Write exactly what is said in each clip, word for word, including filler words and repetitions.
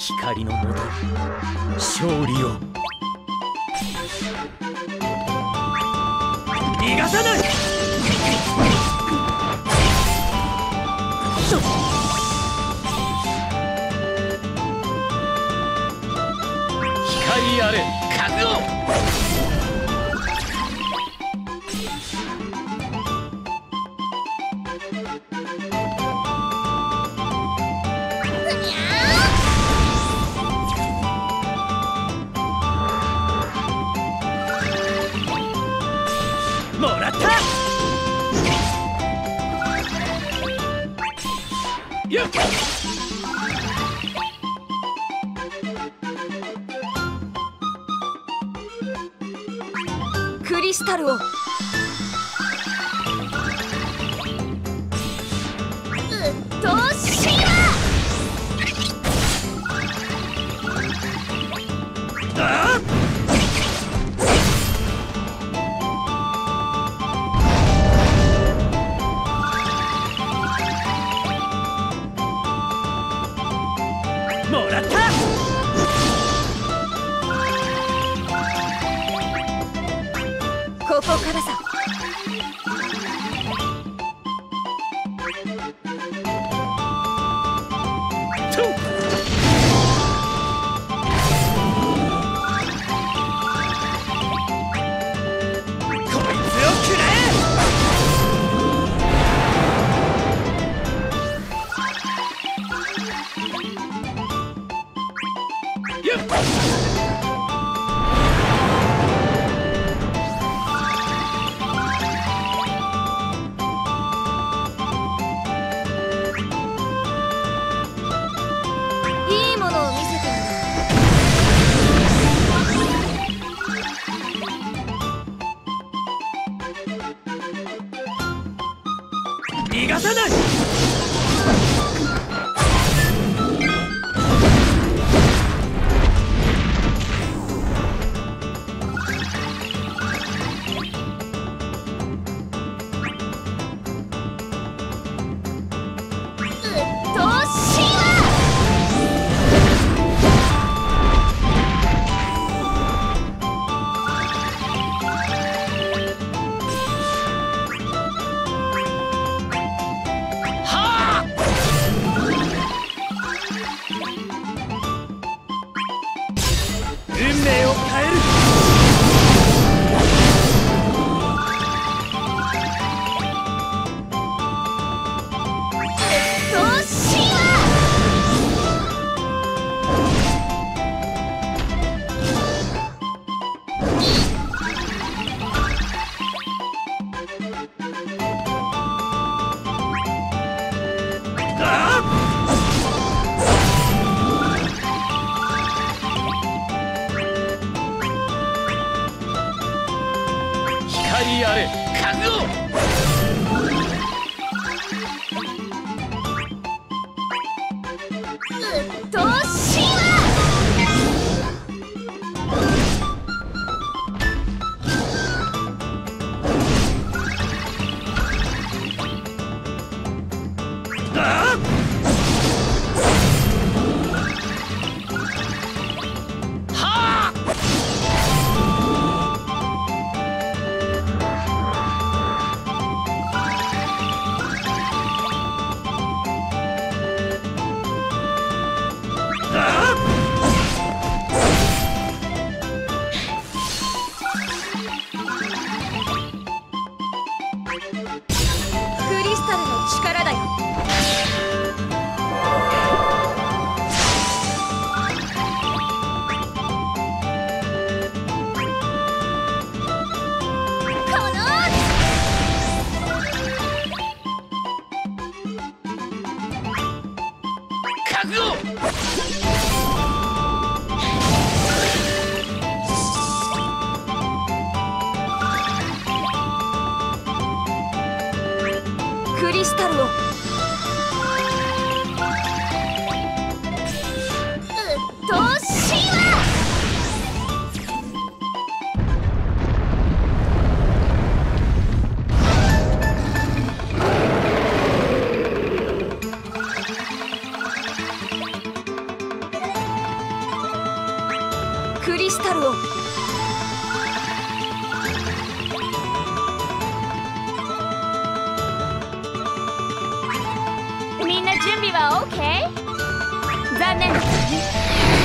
光のもと勝利を逃がさない。光あれ覚悟。もらった。よっ。 クリスタルを。うっとうしいわ。 ああ。もらった。 ここからさ。 トゥン。こいつをくらえ。よっ。 いいものを見せてやる。 逃がさない。運命を変える。 どうしよああ。光あれ覚悟。 うっとうしいわ。 ああ。はあ。 クリスタルの力だよ。この覚悟。 クリスタルを。うっとうしいわ。 リスタルを。みんな準備は オーケー？ 残念ですね。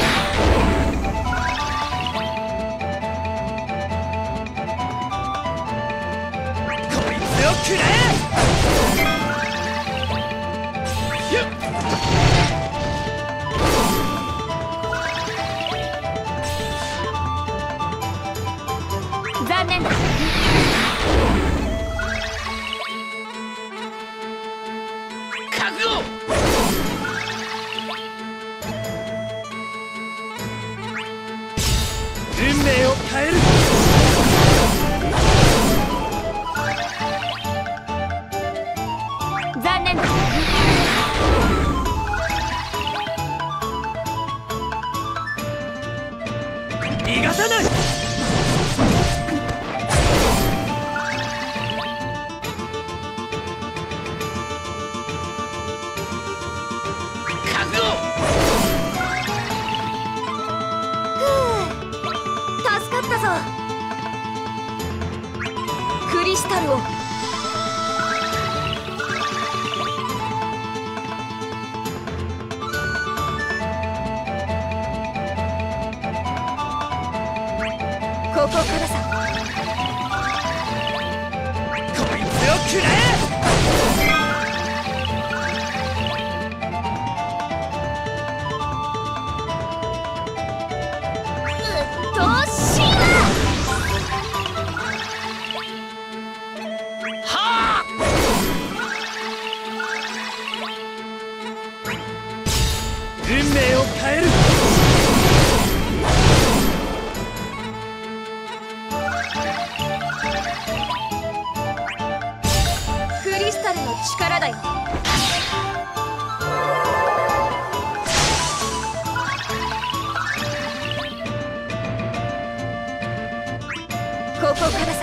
くれ！ 残念だ。 覚悟！運命を変える！ 残念だ。 逃がさない！覚悟！ ふう、助かったぞ。クリスタルを。ここからさ。 こいつをくれ！ どうしよはあ！運命を変える！ クリスタルの力だよ。ここからさ。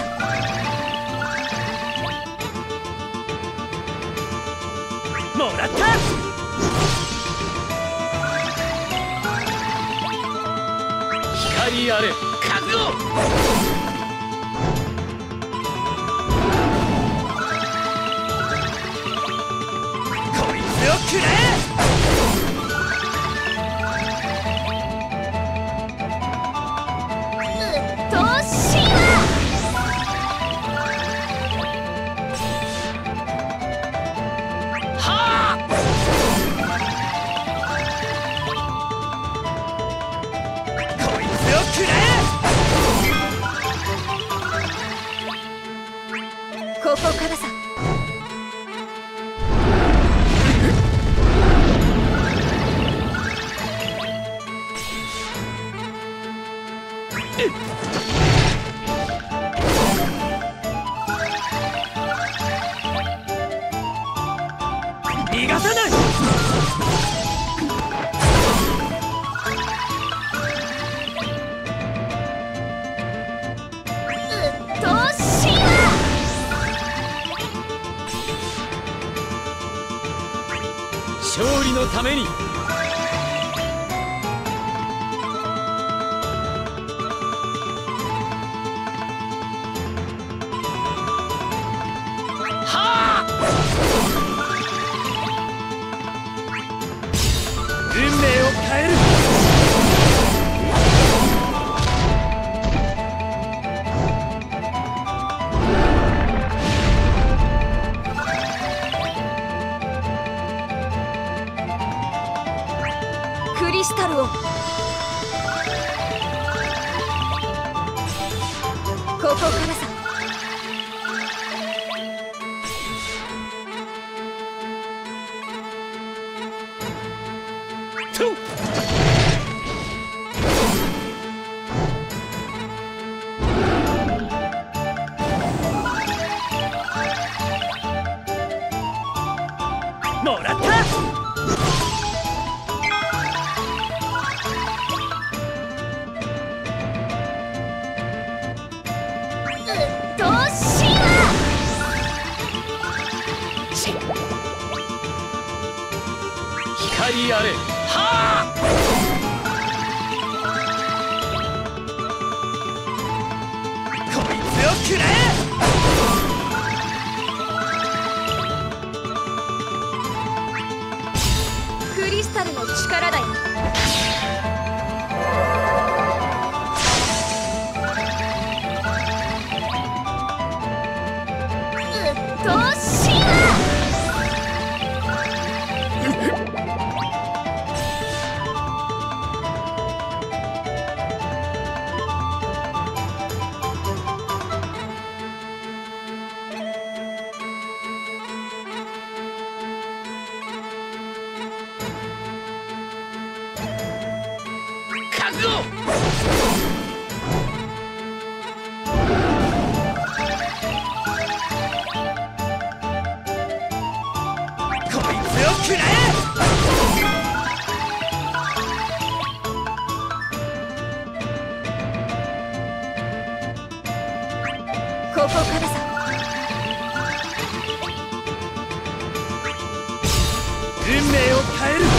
もらった！光あれ覚悟！こいつをくれ！ どうしよはあ！こいつをくれ！ ここからさ。 逃がさない！ どうしよ勝利のために！はあ！運命を変える！ クリスタルを。ここからさ。 とっ！もらった！ どうしよ光あれ！はあ！ くれ。 クリスタルの力だよ。うっとうしいわ。 覚悟。こいつをくれ。 ここからさ。 運命を変える。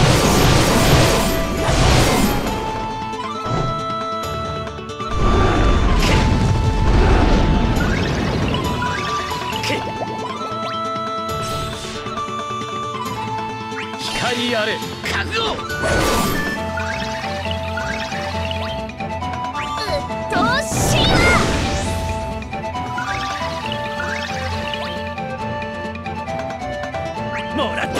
光あれ覚悟。 うっとうしいわ。 もらった。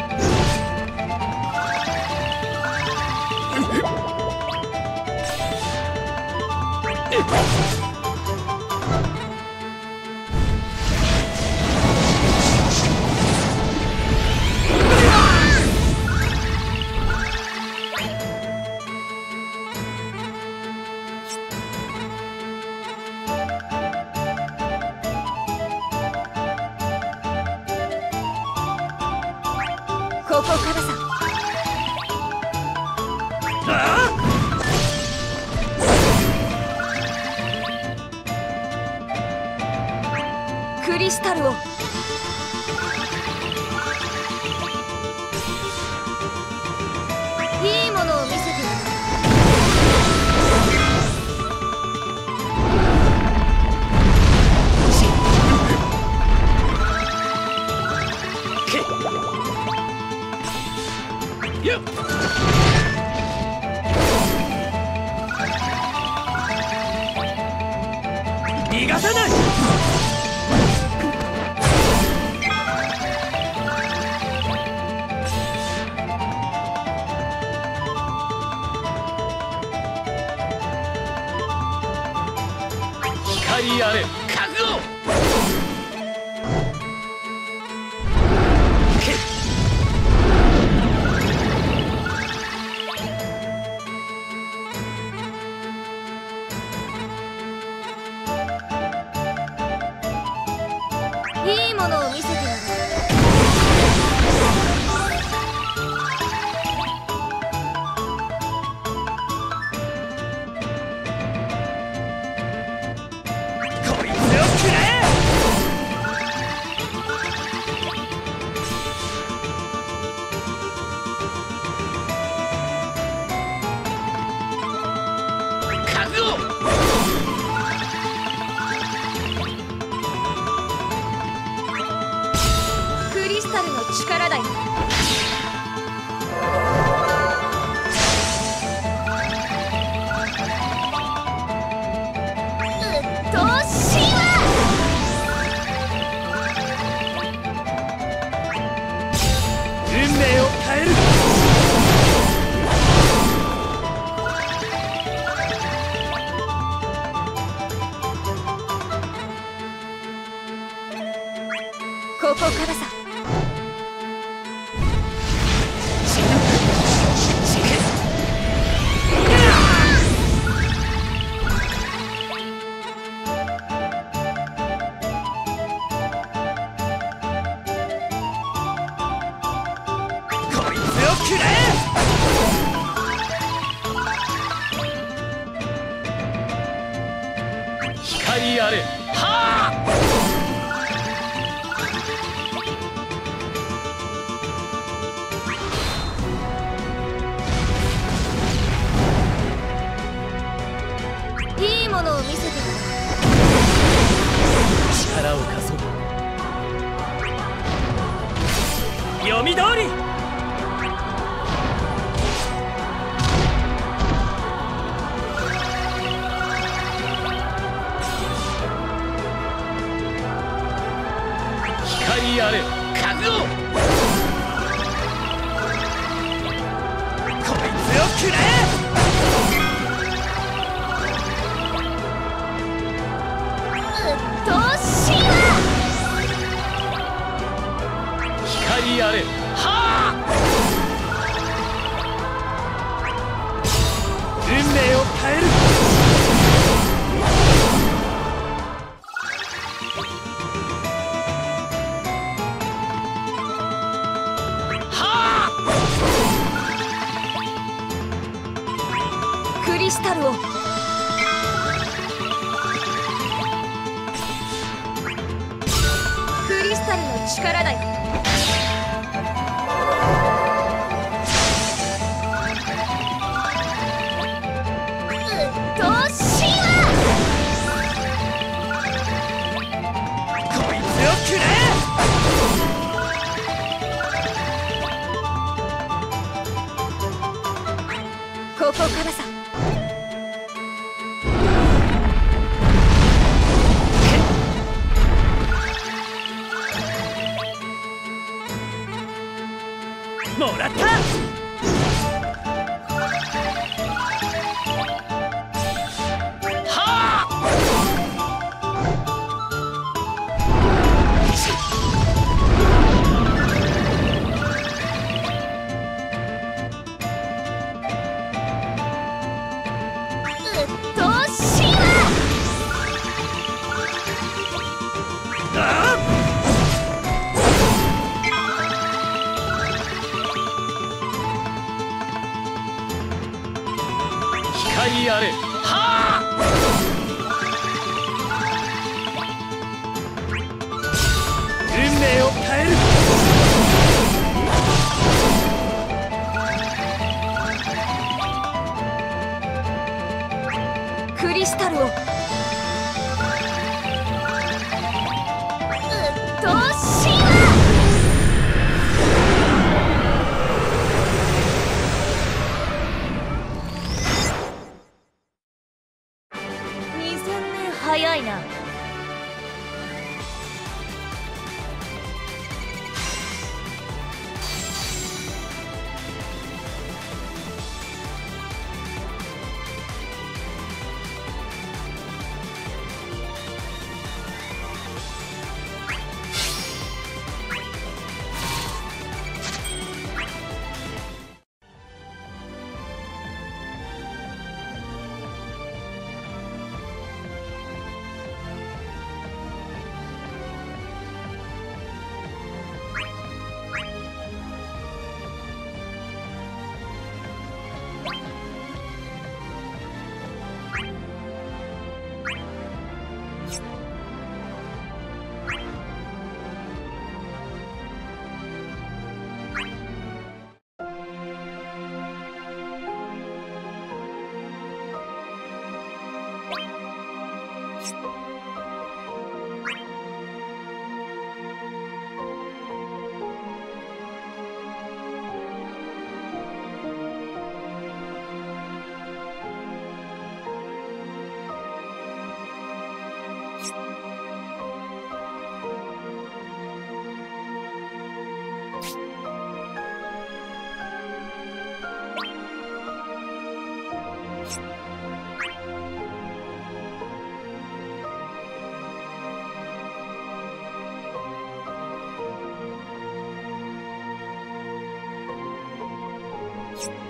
ここからさ。 ああ、クリスタルを。いいものを見せてやる。 よっ。逃がさない。光あれ覚悟。 いいものを見せてやる。 こいつをくれ。覚悟。 クリスタルの力だよ。うっとうしいわ。 運命を変える。 ここからさ。 こいつをくれ。光あれ。はあ。 いいものを見せてやる。 リスタルを。クリスタルの力だよ。ここからさ。 もらった。はあ。光あれ。はあ。運命を変える。 クリスタルを。うっとうしいわ。にせんねん早いな。you